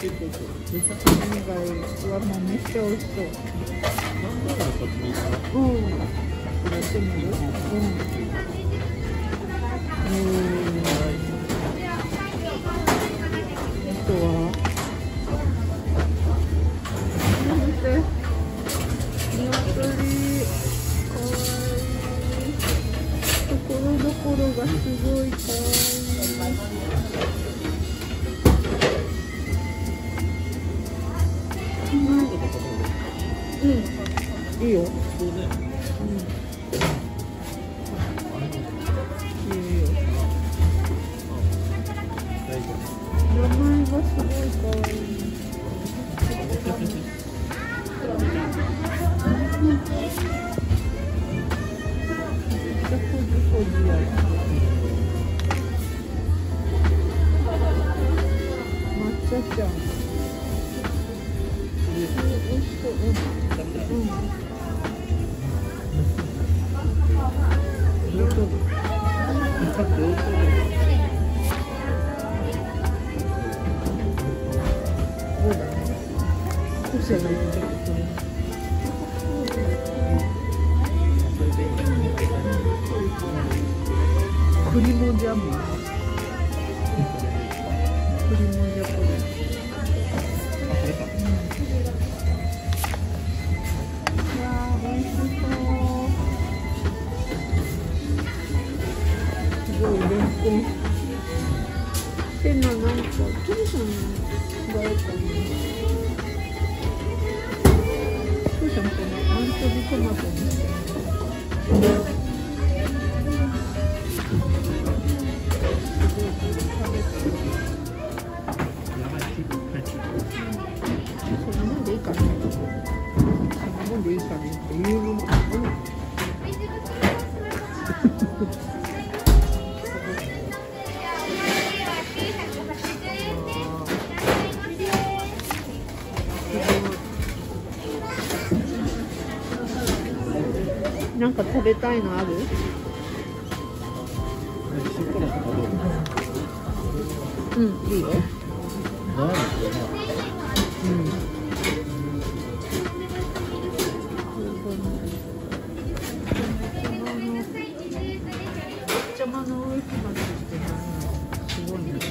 以外はもうめっちゃ美味しそう。うん。やってみる？あとは見て、鶏、かわいい。ところどころがすごいかわいい。うん、いいよ。名前がすごいかわいい。抹茶ちゃん。美味しそう。栗もジャム。栗もジャム。いやー、美味しそう。すごいレンコン。てな、なんか、トリさんがやったの。トリさん、このアンチョビトマトにしてる。そんなんでいいかな。そんなもんでいいかねっていうのも。なんか食べたいのある？うん、いいよ。茶葉の上木までしてすごいね。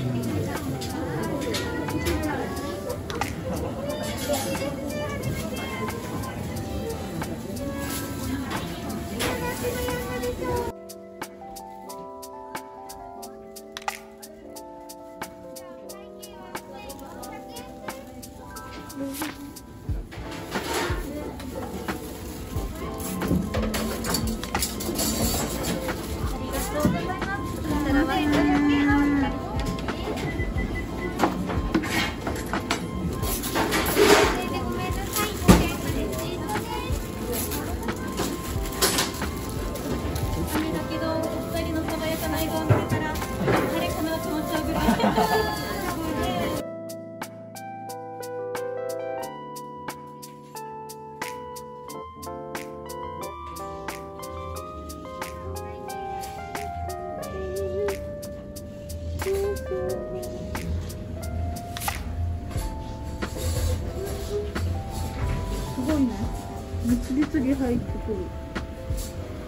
すごいね。次々入ってくる。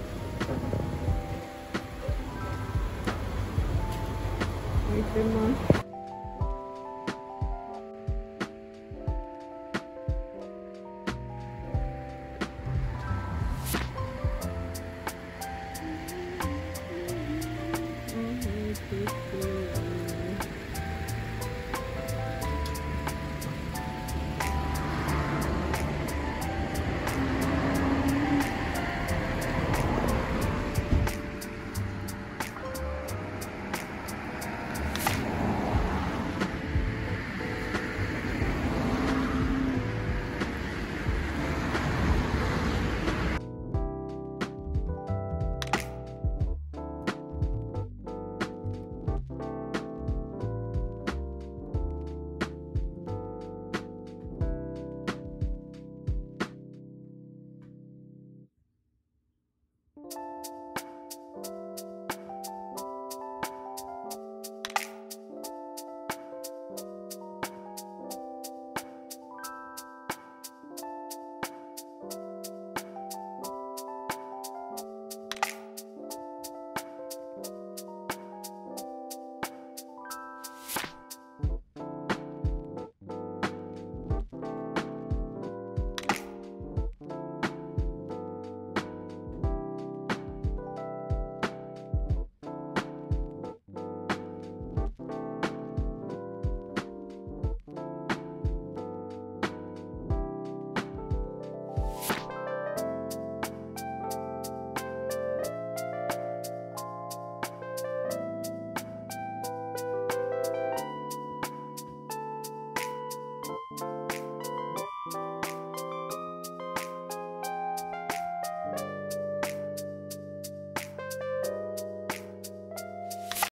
開いてます。